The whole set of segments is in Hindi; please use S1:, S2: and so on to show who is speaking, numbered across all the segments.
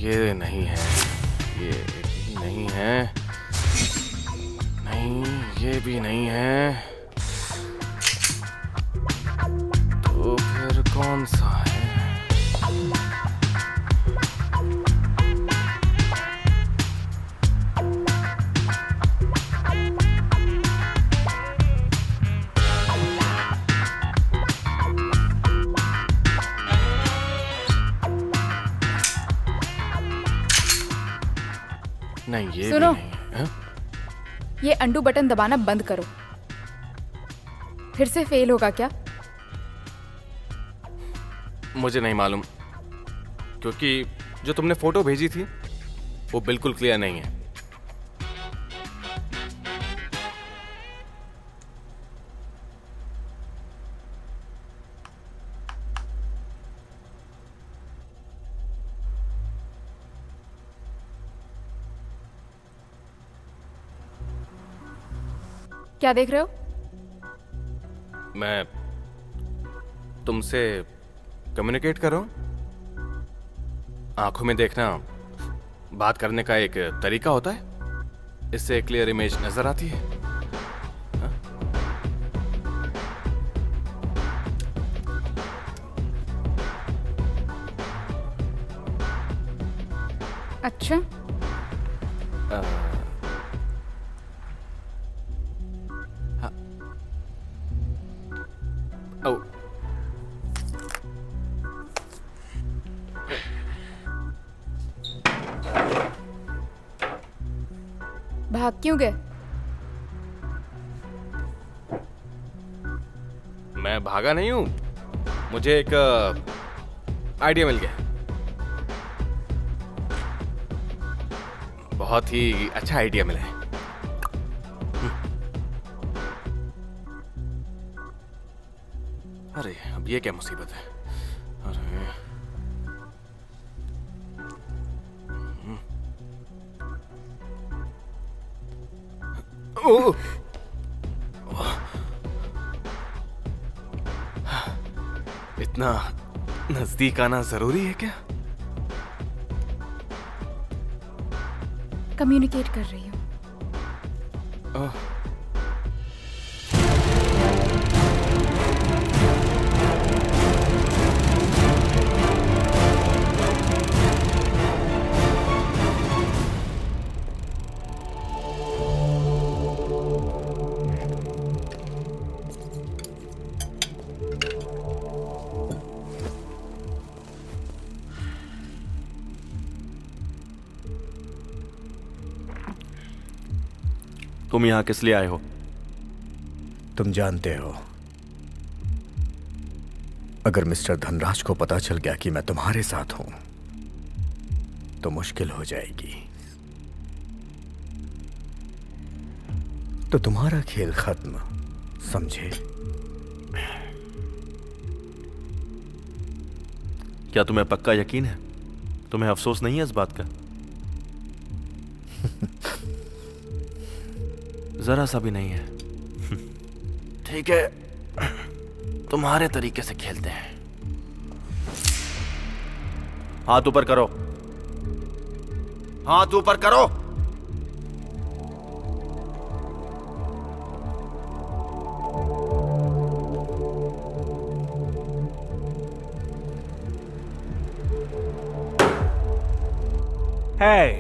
S1: ये नहीं है, ये भी नहीं है, नहीं ये भी नहीं है, तो फिर कौन सा है? नहीं ये
S2: सुनो,
S1: भी नहीं है।
S2: ये अंडू बटन दबाना बंद करो। फिर से फेल होगा क्या?
S1: मुझे नहीं मालूम, क्योंकि जो तुमने फोटो भेजी थी वो बिल्कुल क्लियर नहीं है।
S2: क्या देख रहे हो?
S1: मैं तुमसे कम्युनिकेट कर रहा हूं। आंखों में देखना बात करने का एक तरीका होता है, इससे क्लियर इमेज नजर आती है। हा?
S2: अच्छा,
S1: ओ,
S2: भाग क्यों गए?
S1: मैं भागा नहीं हूं, मुझे एक आइडिया मिल गया। बहुत ही अच्छा आइडिया मिला है। अरे अब ये क्या मुसीबत है? अरे ओ, इतना नजदीक आना जरूरी है क्या?
S2: कम्युनिकेट कर रही हूँ।
S1: ओह,
S3: तुम यहां किस लिए आए हो?
S4: तुम जानते हो, अगर मिस्टर धनराज को पता चल गया कि मैं तुम्हारे साथ हूं तो मुश्किल हो जाएगी। तो तुम्हारा खेल खत्म, समझे?
S3: क्या तुम्हें पक्का यकीन है? तुम्हें अफसोस नहीं है इस बात का? जरा सा भी नहीं है।
S1: ठीक है, तुम्हारे तरीके से खेलते हैं।
S3: हाथ ऊपर करो,
S1: हाथ ऊपर करो।
S5: Hey,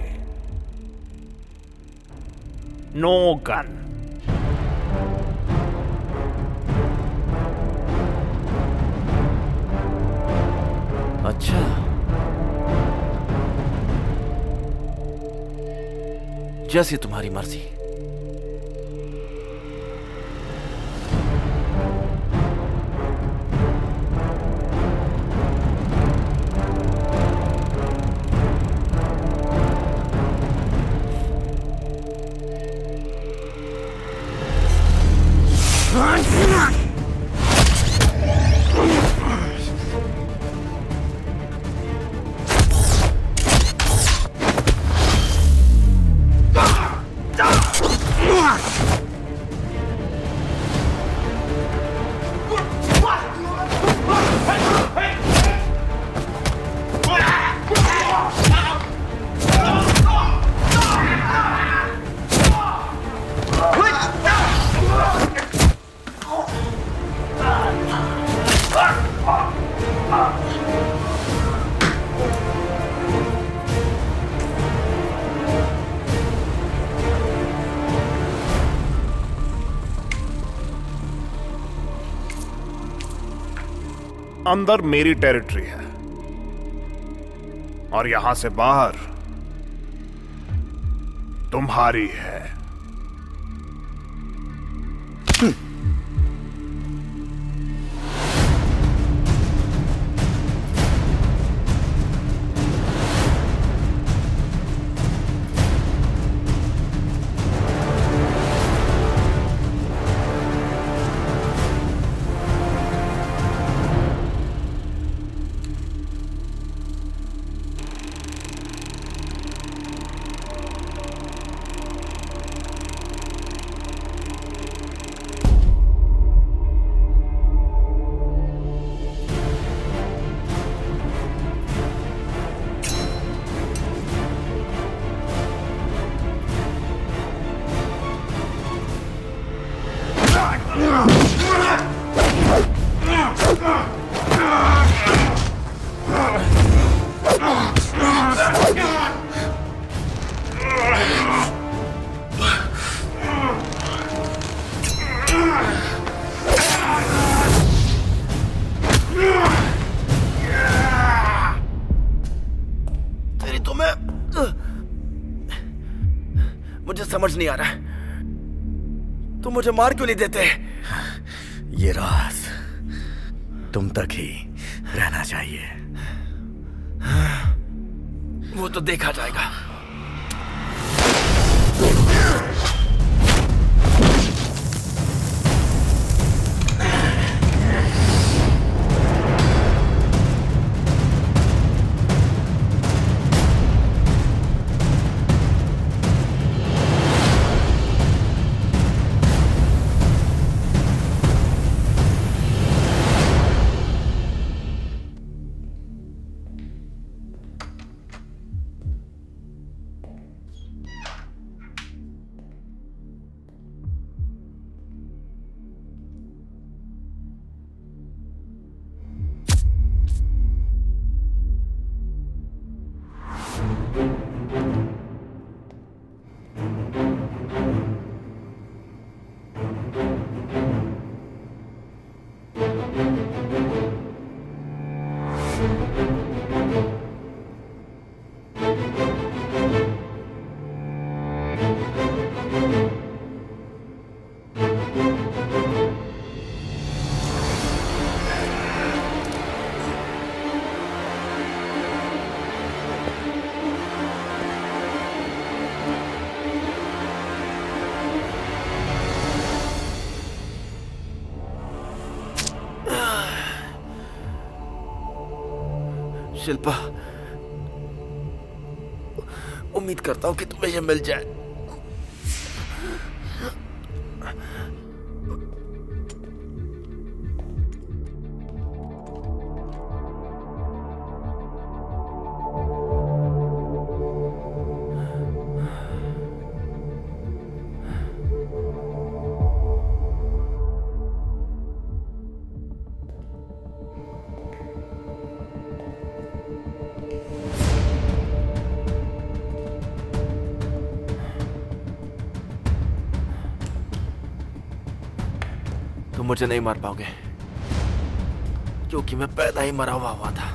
S5: no gun.
S1: अच्छा, जैसी तुम्हारी मर्जी।
S5: अंदर मेरी टेरिटरी है और यहां से बाहर तुम्हारी है।
S3: मुझे समझ नहीं आ रहा, तुम मुझे मार क्यों नहीं देते?
S4: ये राज तुम तक ही रहना चाहिए।
S3: वो तो देखा जाएगा। शिल्पा, उम्मीद करता हूं कि तुम्हें यह मिल जाए। तुम मुझे नहीं मार पाओगे क्योंकि मैं पैदा ही मरा हुआ था।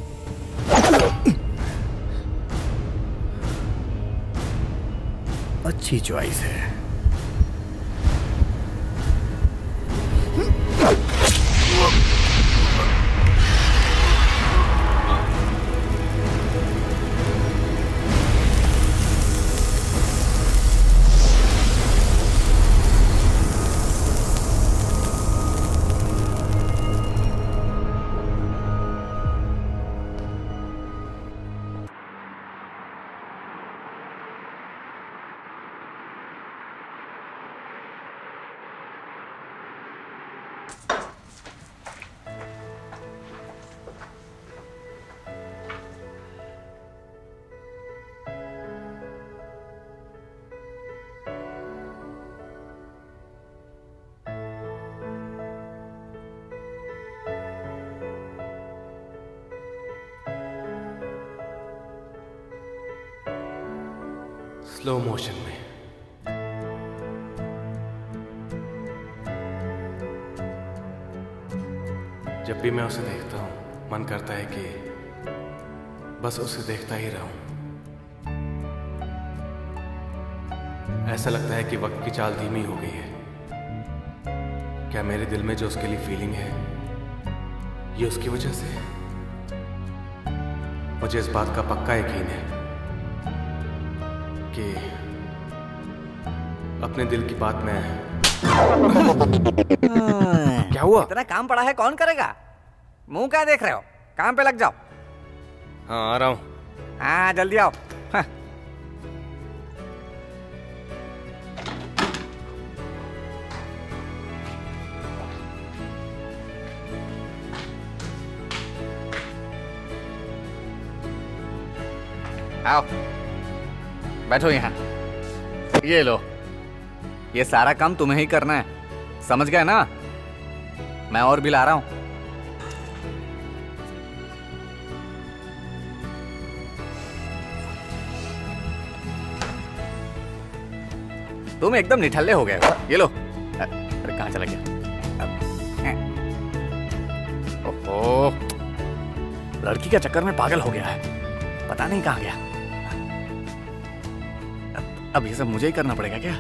S4: अच्छी चॉइस है।
S1: स्लो मोशन में जब भी मैं उसे देखता हूं मन करता है कि बस उसे देखता ही रहूं। ऐसा लगता है कि वक्त की चाल धीमी हो गई है। क्या मेरे दिल में जो उसके लिए फीलिंग है ये उसकी वजह से है? मुझे इस बात का पक्का यकीन है कि अपने दिल की बात में क्या हुआ?
S6: इतना काम पड़ा है, कौन करेगा? मुंह क्या देख रहे हो? काम पे लग जाओ।
S1: हाँ आ रहा हूं।
S6: हाँ जल्दी आओ। हाँ। आओ बैठो यहाँ। ये लो, ये सारा काम तुम्हें ही करना है, समझ गए ना? मैं और भी ला रहा हूं। तुम एकदम निठल्ले हो गए हो। ये लो। अरे कहाँ चला गया? ओहो, लड़की के चक्कर में पागल हो गया है, पता नहीं कहाँ गया। अब ये सब मुझे ही करना पड़ेगा क्या?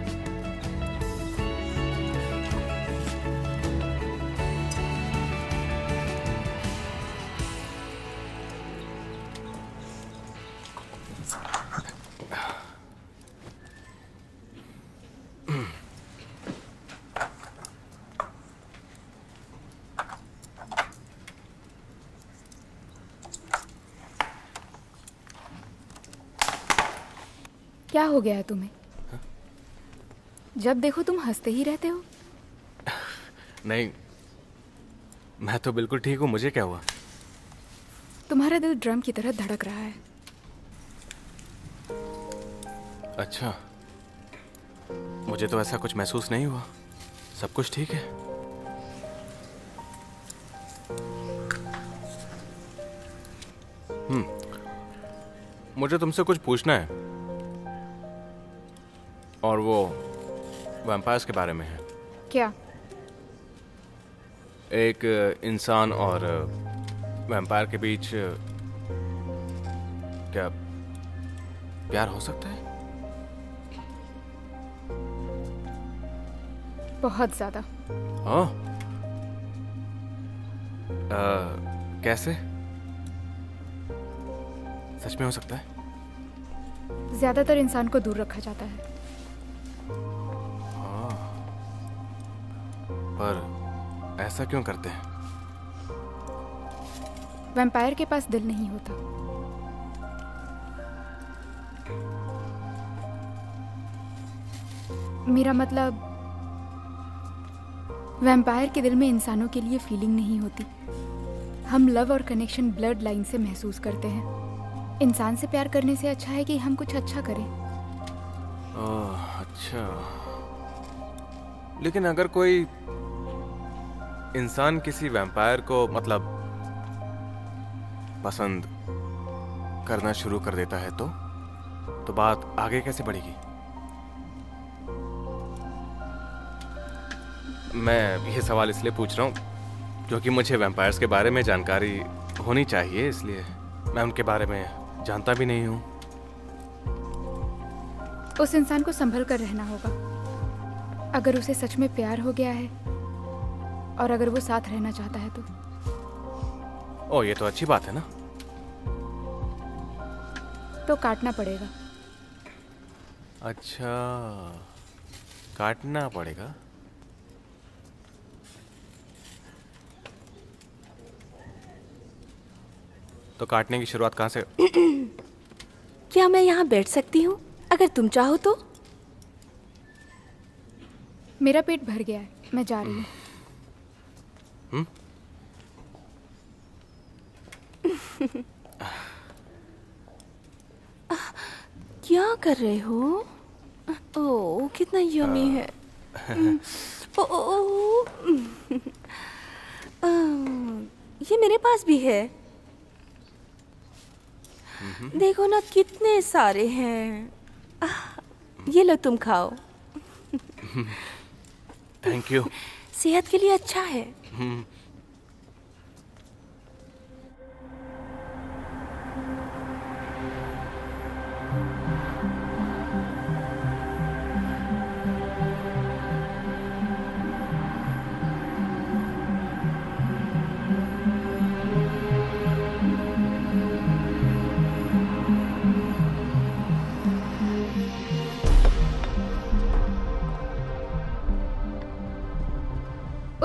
S2: क्या हो गया है तुम्हें? जब देखो तुम हंसते ही रहते हो।
S1: नहीं, मैं तो बिल्कुल ठीक हूँ। मुझे क्या हुआ?
S2: तुम्हारा दिल ड्रम की तरह धड़क रहा है।
S1: अच्छा, मुझे तो ऐसा कुछ महसूस नहीं हुआ। सब कुछ ठीक है। मुझे तुमसे कुछ पूछना है, और वो वैम्पायर्स के बारे में है।
S2: क्या?
S1: एक इंसान और वैम्पायर के बीच क्या प्यार हो सकता है?
S2: बहुत ज्यादा।
S1: हाँ? कैसे? सच में हो सकता है?
S2: ज्यादातर इंसान को दूर रखा जाता है।
S1: पर ऐसा क्यों करते हैं?
S2: वैम्पायर के पास दिल नहीं होता। मेरा मतलब, वैम्पायर के दिल में इंसानों के लिए फीलिंग नहीं होती। हम लव और कनेक्शन ब्लड लाइन से महसूस करते हैं। इंसान से प्यार करने से अच्छा है कि हम कुछ अच्छा करें।
S1: अच्छा, लेकिन अगर कोई इंसान किसी वैम्पायर को मतलब पसंद करना शुरू कर देता है तो बात आगे कैसे बढ़ेगी? मैं ये सवाल इसलिए पूछ रहा हूँ क्योंकि मुझे वैम्पायर्स के बारे में जानकारी होनी चाहिए, इसलिए मैं उनके बारे में जानता भी नहीं हूँ।
S2: उस इंसान को संभल कर रहना होगा। अगर उसे सच में प्यार हो गया है और अगर वो साथ रहना चाहता है तो।
S1: ओ, ये तो अच्छी बात है ना।
S2: तो काटना पड़ेगा।
S1: अच्छा, काटना पड़ेगा। तो काटने की शुरुआत कहाँ से?
S7: क्या मैं यहाँ बैठ सकती हूँ अगर तुम चाहो तो?
S2: मेरा पेट भर गया है, मैं जा रही हूँ।
S7: क्या कर रहे हो? ओह, कितना यमी है। ओह, ये मेरे पास भी है। देखो ना कितने सारे हैं। ये लो तुम खाओ।
S1: Thank you.
S7: सेहत के लिए अच्छा है।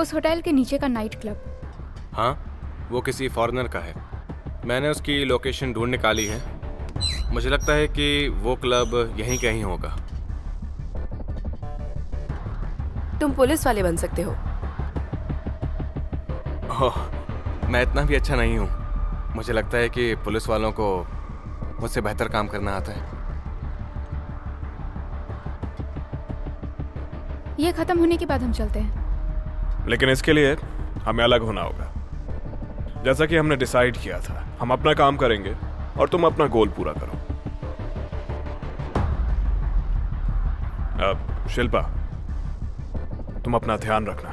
S2: उस होटल के नीचे का नाइट क्लब।
S1: हाँ, वो किसी फॉरेनर का है। मैंने उसकी लोकेशन ढूंढ निकाली है। मुझे लगता है कि वो क्लब यहीं कहीं होगा।
S7: तुम पुलिस वाले बन सकते हो।
S1: ओह, मैं इतना भी अच्छा नहीं हूँ। मुझे लगता है कि पुलिस वालों को मुझसे बेहतर काम करना आता है।
S2: ये खत्म होने के बाद हम चलते हैं।
S5: लेकिन इसके लिए हमें अलग होना होगा। जैसा कि हमने डिसाइड किया था, हम अपना काम करेंगे और तुम अपना गोल पूरा करो। अब शिल्पा, तुम अपना ध्यान रखना।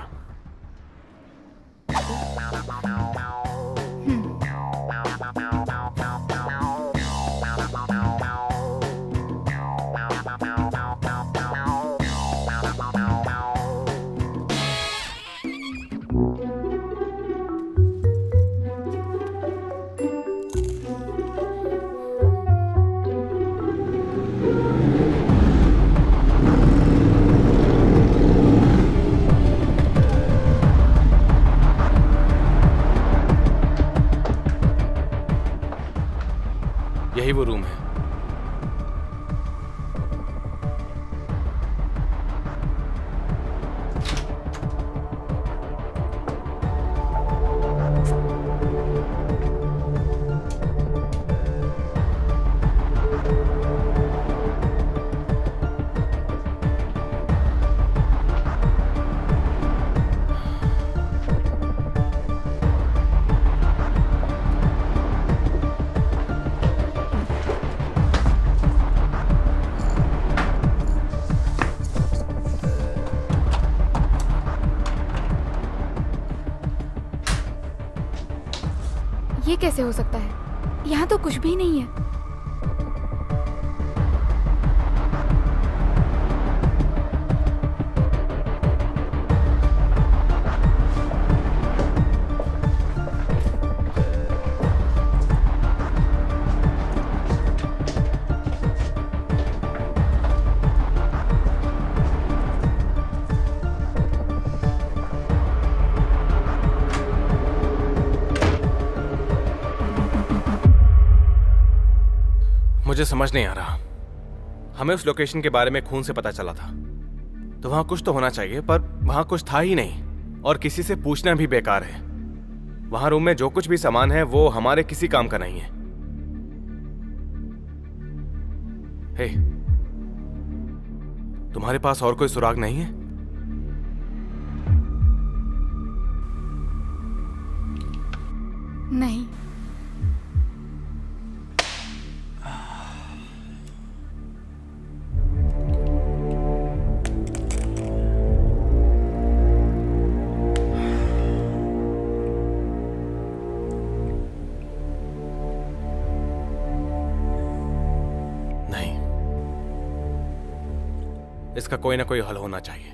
S1: यही वो रूम है।
S2: ये कैसे हो सकता है? यहाँ तो कुछ भी नहीं है।
S1: मुझे समझ नहीं आ रहा। हमें उस लोकेशन के बारे में खून से पता चला था, तो वहां कुछ तो होना चाहिए, पर वहां कुछ था ही नहीं और किसी से पूछना भी बेकार है। वहां रूम में जो कुछ भी सामान है वो हमारे किसी काम का नहीं है। हे, तुम्हारे पास और कोई सुराग नहीं है?
S2: नहीं।
S1: इसका कोई ना कोई हल होना चाहिए।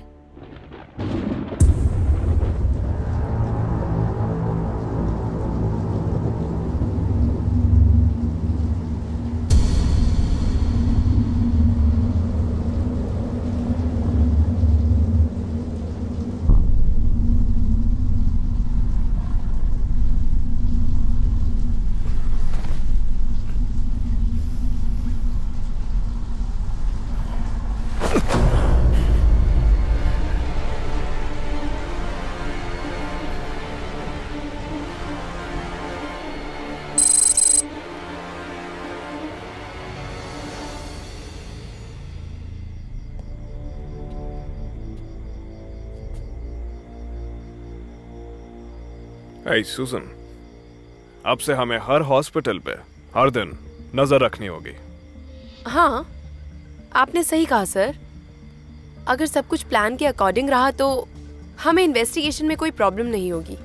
S5: सुसन, अब से हमें हर हॉस्पिटल पे हर दिन नजर रखनी होगी।
S7: हाँ, आपने सही कहा सर। अगर सब कुछ प्लान के अकॉर्डिंग रहा तो हमें इन्वेस्टिगेशन में कोई प्रॉब्लम नहीं होगी।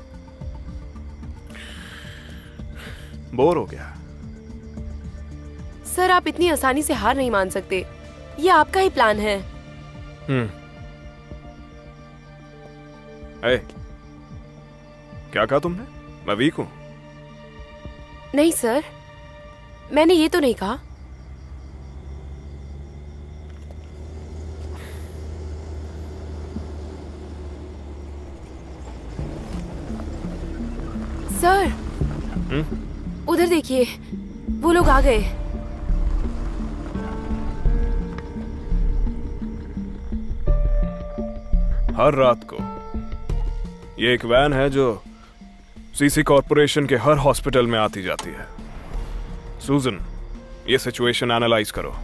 S5: बोर हो गया।
S7: सर, आप इतनी आसानी से हार नहीं मान सकते। ये आपका ही प्लान है।
S5: क्या कहा तुमने? मैं वीक हूं?
S7: नहीं सर, मैंने ये तो नहीं कहा। सर, उधर देखिए, वो लोग आ गए।
S5: हर रात को ये एक वैन है जो सीसी कॉर्पोरेशन के हर हॉस्पिटल में आती जाती है। सूजन, ये सिचुएशन एनालाइज करो।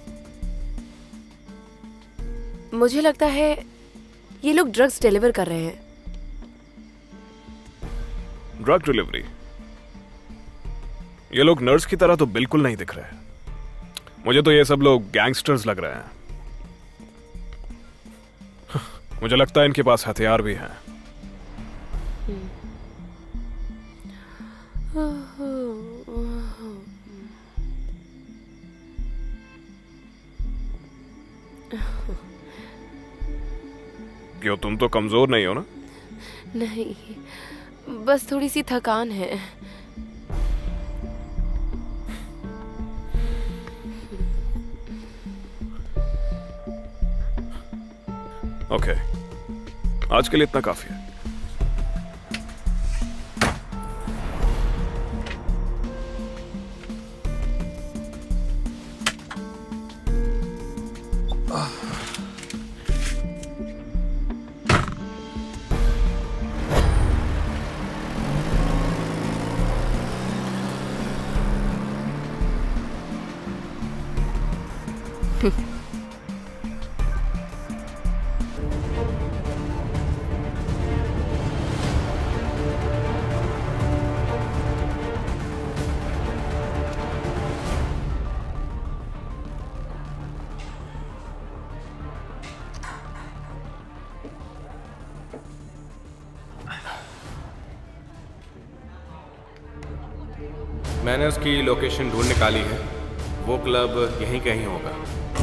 S7: मुझे लगता है ये लोग ड्रग्स डिलीवर कर रहे हैं।
S5: Drug delivery? ये लोग नर्स की तरह तो बिल्कुल नहीं दिख रहे। मुझे तो ये सब लोग गैंगस्टर्स लग रहे हैं। मुझे लगता है इनके पास हथियार भी हैं। क्यों, तुम तो कमजोर नहीं हो ना?
S7: नहीं, बस थोड़ी सी थकान है।
S5: ओके, आज के लिए इतना काफी है।
S1: मैंने उसकी लोकेशन ढूंढ निकाली है। वो क्लब यहीं कहीं होगा।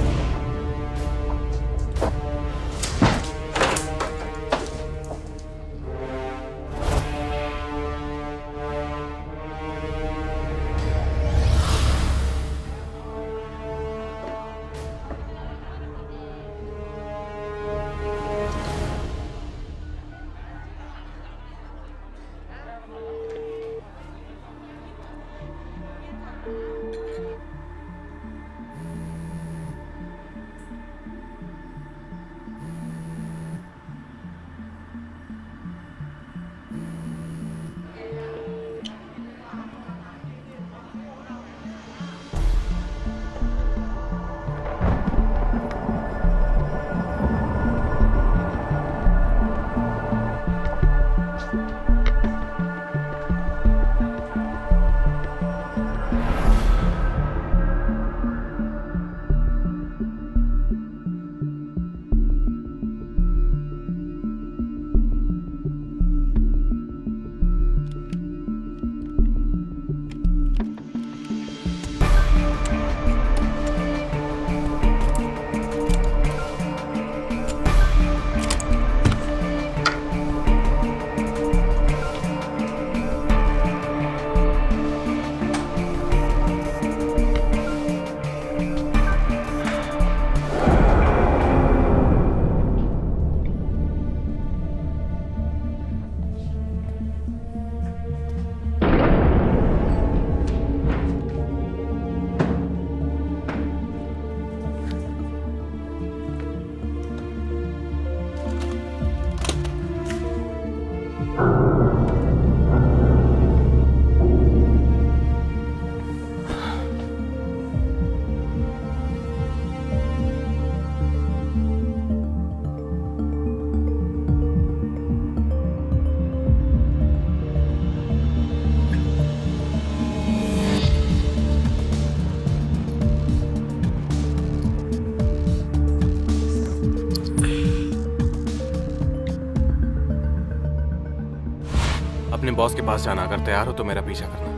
S1: अपने बॉस के पास जाना। अगर तैयार हो तो मेरा पीछा करना।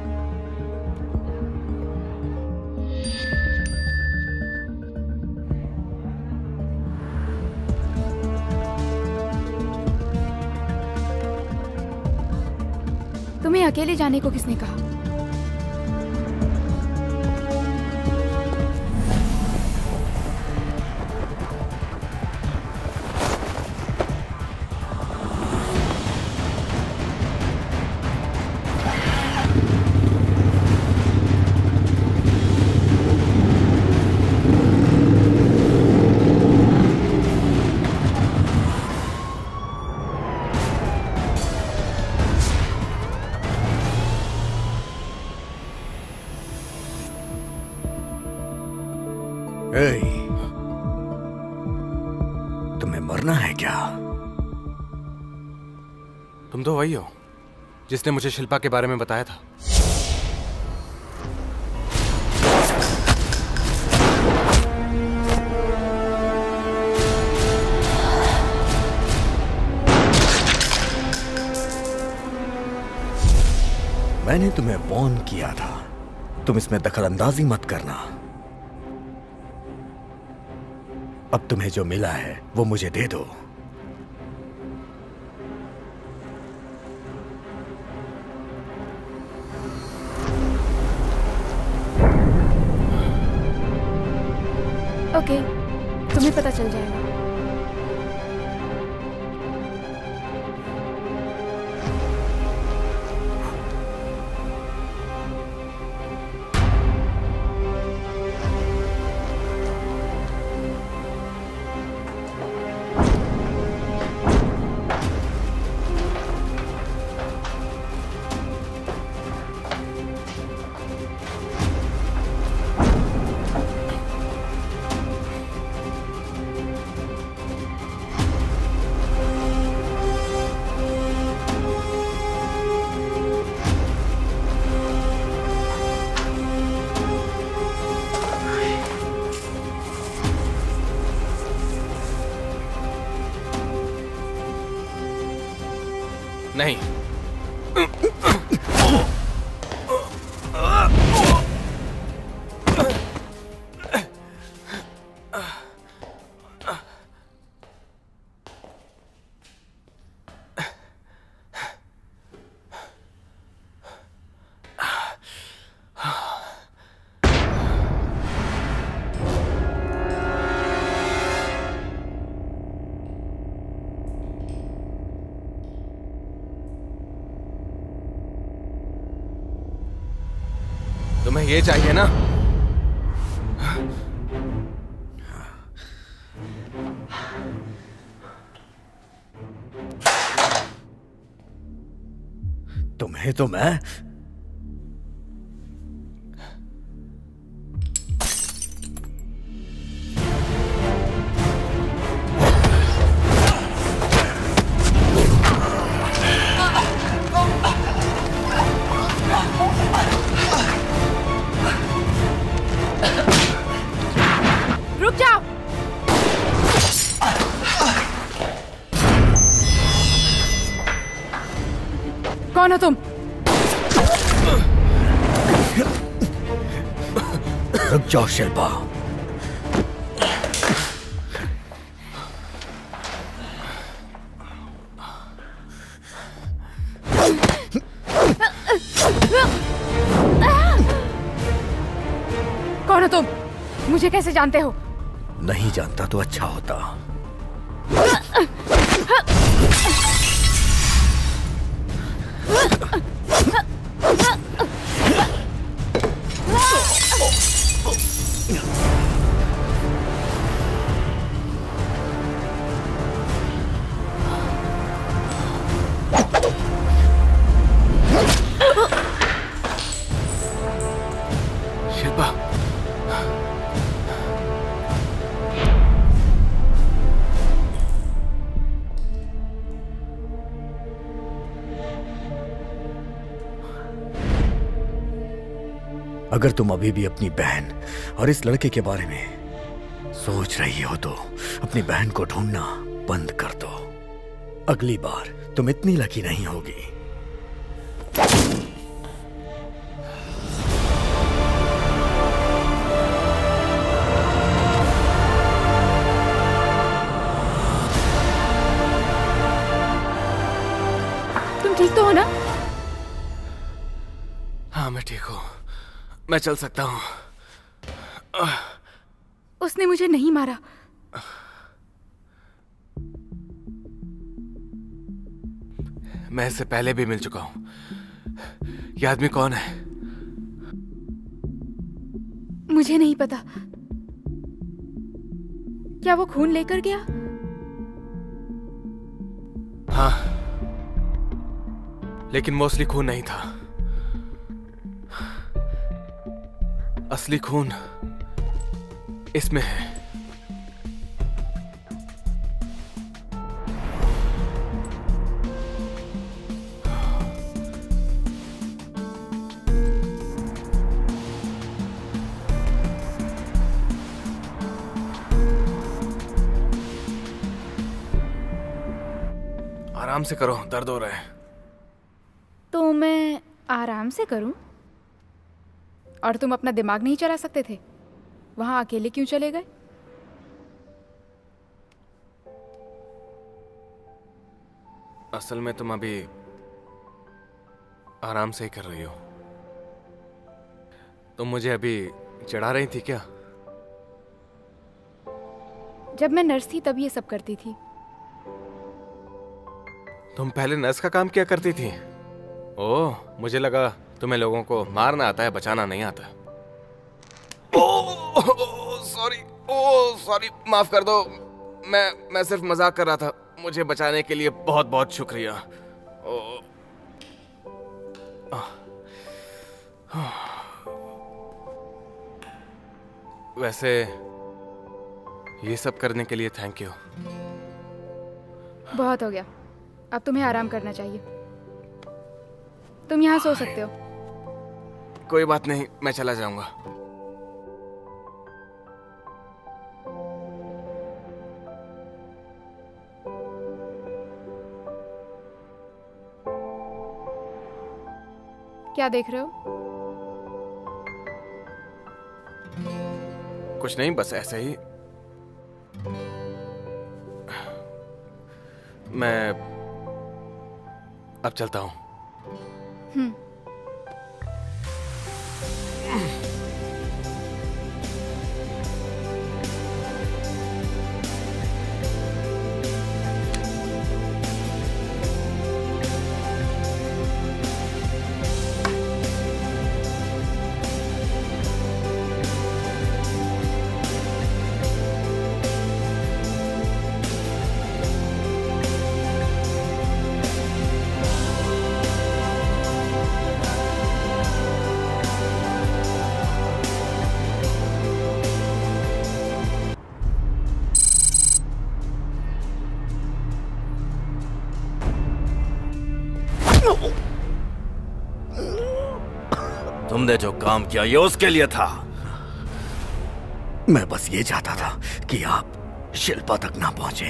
S2: तुम्हें अकेले जाने को किसने कहा?
S4: तुम्हें मरना है क्या?
S1: तुम तो वही हो जिसने मुझे शिल्पा के बारे में बताया था।
S4: मैंने तुम्हें वॉर्न किया था, तुम इसमें दखलंदाजी मत करना। अब तुम्हें जो मिला है वो मुझे दे दो।
S2: ओके, तुम्हें पता चल जाएगा।
S1: नहीं, तुम्हें ये चाहिए ना?
S4: तुम्हें तो मैं
S2: रुक जाओ। कौन हो तुम?
S4: रुक जाओ शिल्पा।
S2: कौन हो तुम? मुझे कैसे जानते हो?
S4: नहीं जानता तो अच्छा होता।
S1: शिल्पा,
S4: अगर तुम अभी भी अपनी बहन और इस लड़के के बारे में सोच रही हो तो अपनी बहन को ढूंढना बंद कर दो। अगली बार तुम इतनी लकी नहीं होगी।
S2: तुम ठीक तो हो ना?
S1: हाँ मैं ठीक हूँ, मैं चल सकता हूँ।
S2: उसने मुझे नहीं मारा।
S1: मैं इससे पहले भी मिल चुका हूँ। ये आदमी कौन है?
S2: मुझे नहीं पता। क्या वो खून लेकर गया?
S1: हाँ, लेकिन मोस्टली खून नहीं था। असली खून इसमें है। आराम से करो, दर्द हो रहा है।
S2: तो मैं आराम से करूं? और तुम अपना दिमाग नहीं चला सकते थे? वहां अकेले क्यों चले गए?
S1: असल में तुम अभी आराम से ही कर रही हो। तुम मुझे अभी चढ़ा रही थी क्या?
S2: जब मैं नर्स थी तब ये सब करती थी।
S1: तुम पहले नर्स का काम किया करती थी? ओह, मुझे लगा तुम्हें लोगों को मारना आता है, बचाना नहीं आता। सॉरी, माफ कर दो। मैं सिर्फ मजाक कर रहा था। मुझे बचाने के लिए बहुत बहुत शुक्रिया। वैसे ये सब करने के लिए थैंक यू।
S2: बहुत हो गया, अब तुम्हें आराम करना चाहिए। तुम यहाँ सो सकते हो।
S1: कोई बात नहीं, मैं चला जाऊंगा।
S2: क्या देख रहे हो?
S1: कुछ नहीं, बस ऐसे ही। मैं अब चलता हूं।
S3: तुमने जो काम किया ये उसके लिए था।
S4: मैं बस ये चाहता था कि आप शिल्पा तक ना पहुंचे।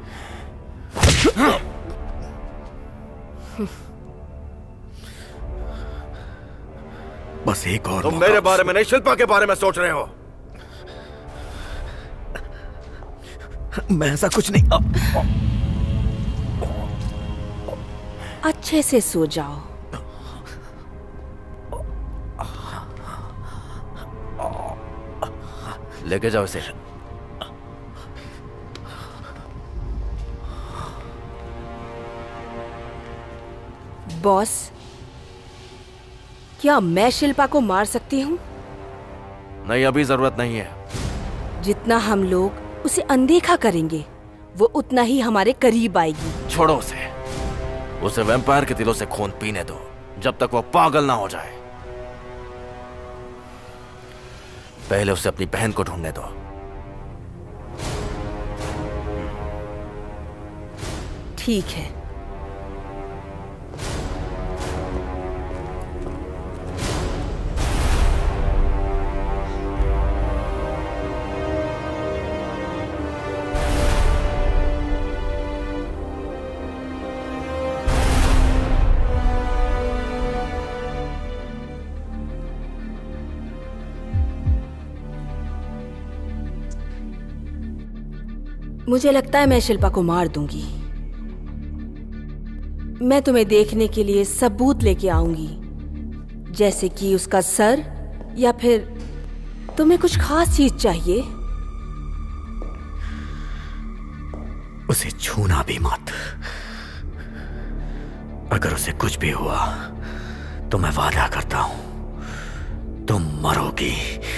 S4: बस एक और
S3: तुम मेरे बारे में नहीं, शिल्पा के बारे में सोच रहे हो।
S4: मैं ऐसा कुछ नहीं।
S8: अच्छे से सो जाओ।
S3: लेके जाओ इसे।
S8: बॉस, क्या मैं शिल्पा को मार सकती हूँ?
S3: नहीं, अभी जरूरत नहीं है।
S8: जितना हम लोग उसे अनदेखा करेंगे वो उतना ही हमारे करीब आएगी।
S3: छोड़ो उसे वैम्पायर के दिलों से खून पीने दो जब तक वो पागल ना हो जाए। पहले उसे अपनी बहन को ढूंढने दो।
S8: ठीक है। मुझे लगता है मैं शिल्पा को मार दूंगी। मैं तुम्हें देखने के लिए सबूत लेके आऊंगी, जैसे कि उसका सर, या फिर तुम्हें कुछ खास चीज चाहिए?
S4: उसे छूना भी मत। अगर उसे कुछ भी हुआ तो मैं वादा करता हूं तुम मरोगी।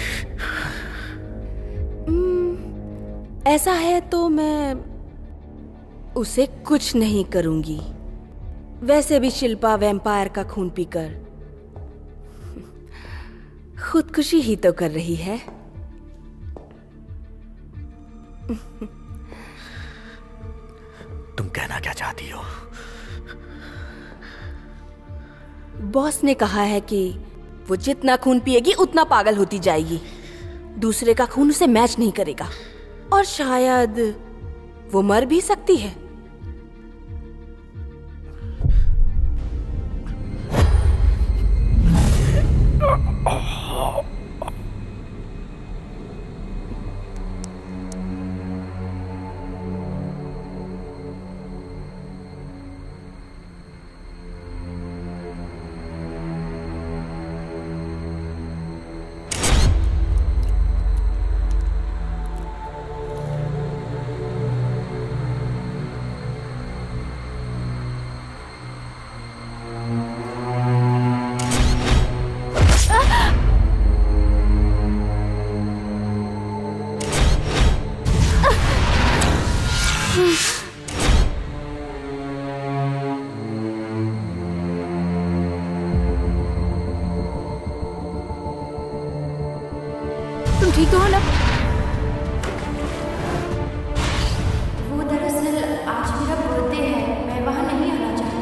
S8: ऐसा है तो मैं उसे कुछ नहीं करूंगी। वैसे भी शिल्पा वैम्पायर का खून पीकर खुदकुशी ही तो कर रही है।
S4: तुम कहना क्या चाहती हो?
S8: बॉस ने कहा है कि वो जितना खून पिएगी उतना पागल होती जाएगी, दूसरे का खून उसे मैच नहीं करेगा और शायद वो मर भी सकती है।
S2: तुम ठीक तो हो ना?
S9: वो दरअसल आज मेरा बर्थडे है, मैं वहाँ नहीं आना चाहती।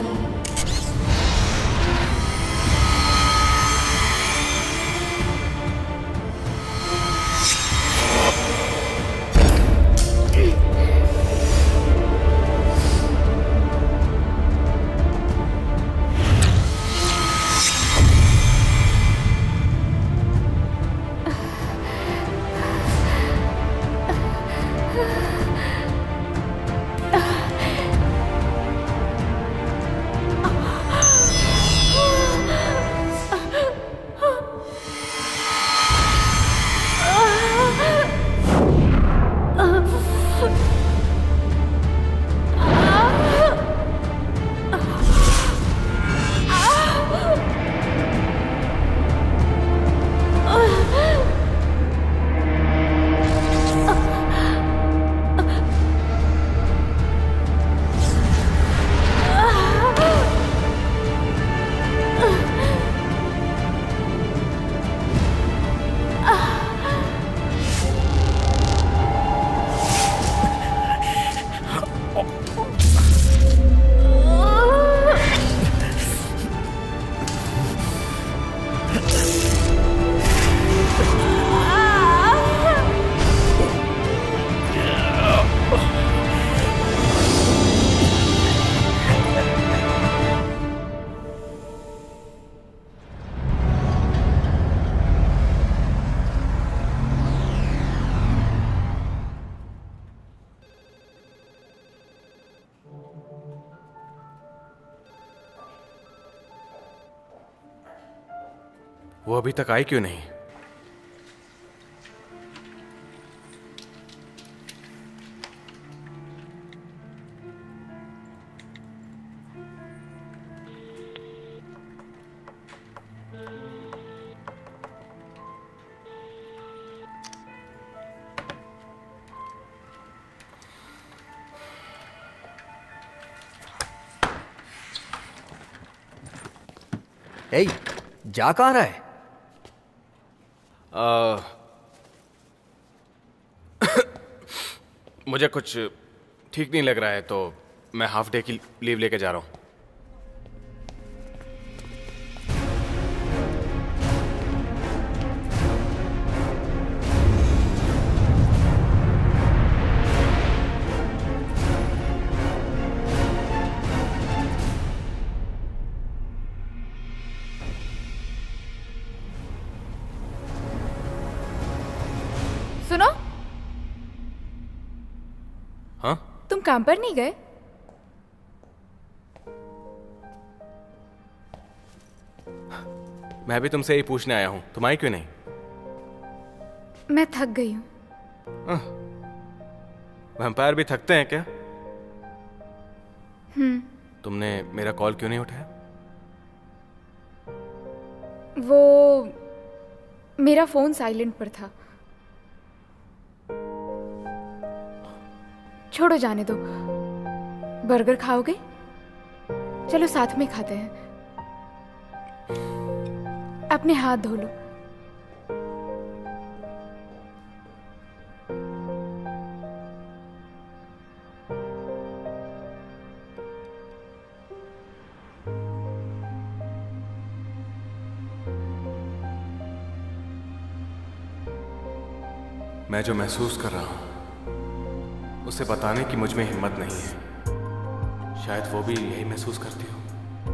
S1: वो अभी तक आई क्यों नहीं?
S4: ए, जा कहाँ रहा है?
S1: मुझे कुछ ठीक नहीं लग रहा है तो मैं हाफ डे की लीव लेके जा रहा हूँ।
S2: सुनो,
S1: हाँ?
S2: तुम काम पर नहीं गए?
S1: मैं भी तुमसे यही पूछने आया हूँ, तुम आई क्यों नहीं?
S2: मैं थक गई हूँ।
S1: वैम्पायर भी थकते हैं क्या? तुमने मेरा कॉल क्यों नहीं उठाया?
S2: वो मेरा फोन साइलेंट पर था। छोड़ो, जाने दो। बर्गर खाओगे? चलो साथ में खाते हैं। अपने हाथ धो लो।
S1: मैं जो महसूस कर रहा हूं उसे बताने की मुझ में हिम्मत नहीं है। शायद वो भी यही महसूस करती हो।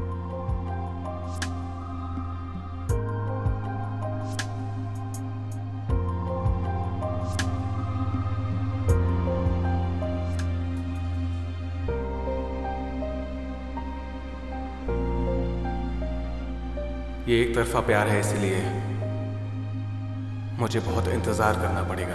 S1: ये एक तरफा प्यार है, इसलिए मुझे बहुत इंतजार करना पड़ेगा।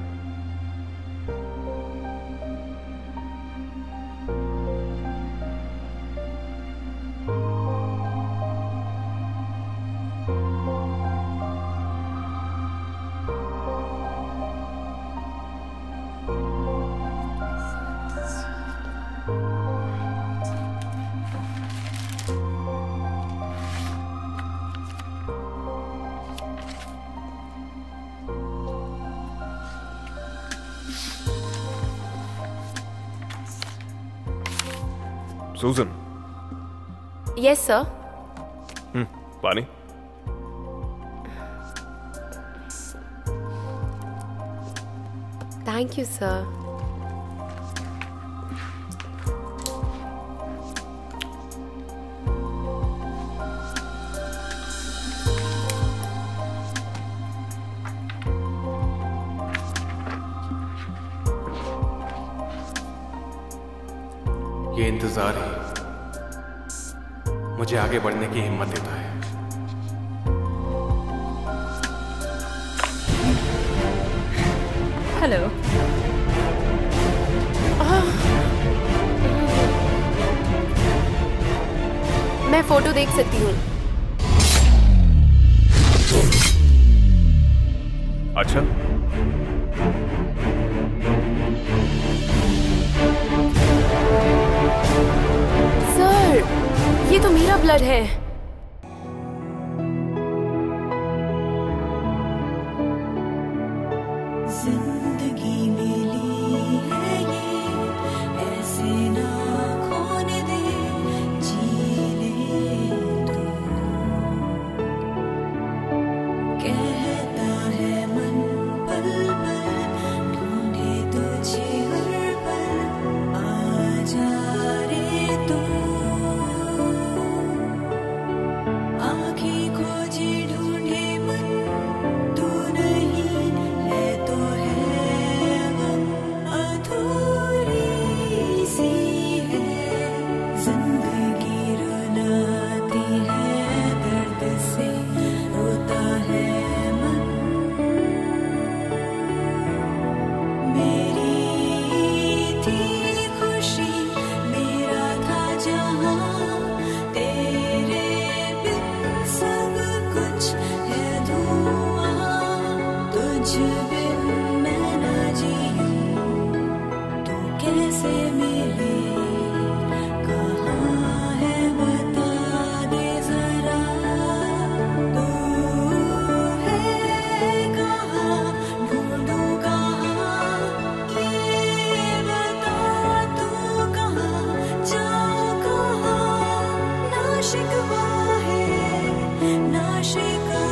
S5: सूजन।
S7: Yes sir.
S5: पानी।
S7: Thank you sir.
S1: ये इंतजार ही मुझे आगे बढ़ने की हिम्मत देता है।
S7: हेलो। मैं फोटो देख सकती हूँ?
S5: अच्छा,
S7: सर, ये तो मेरा ब्लड है।
S10: जिंदगी मिली है ये, ऐसे ना खोने दे, जी ले तू। कहता है मन पल पल, ढूंढे तुझे हर पल, आ जा रे तू। आँखें खोजे ढूंढे मन, तू नहीं है तो है गम, अधूरी सी है जिंदगी, रुलाती है दर्द से, रोता है मन। मेरी थी खुशी, मेरा था जहां, तेरे बिन सब कुछ है धुआं। तुझ बिन मैं ना जीऊं, तू कैसे मिले, कहाँ है बता दे जरा। तू है कहाँ, ढूंढूं कहाँ, ये बता तू कहाँ, जाऊं कहाँ। ना शिकवा है ना शिकायत,